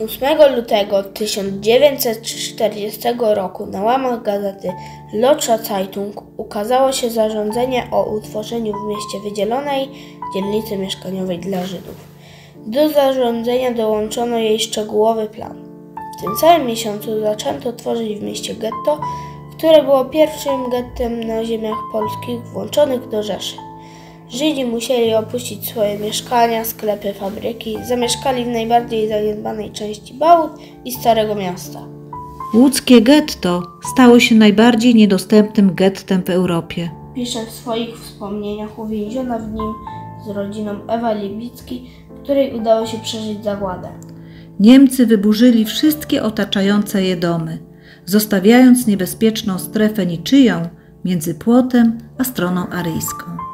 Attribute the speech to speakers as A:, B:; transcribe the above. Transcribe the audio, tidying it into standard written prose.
A: 8 lutego 1940 roku na łamach gazety Lotsa Zeitung ukazało się zarządzenie o utworzeniu w mieście wydzielonej dzielnicy mieszkaniowej dla Żydów. Do zarządzenia dołączono jej szczegółowy plan. W tym samym miesiącu zaczęto tworzyć w mieście getto, które było pierwszym gettem na ziemiach polskich włączonych do Rzeszy. Żydzi musieli opuścić swoje mieszkania, sklepy, fabryki, zamieszkali w najbardziej zaniedbanej części Bałut i Starego Miasta.
B: Łódzkie getto stało się najbardziej niedostępnym gettem w Europie.
A: Pisze w swoich wspomnieniach uwięziona w nim z rodziną Ewa Libicki, której udało się przeżyć zagładę.
B: Niemcy wyburzyli wszystkie otaczające je domy, zostawiając niebezpieczną strefę niczyją między Płotem a stroną aryjską.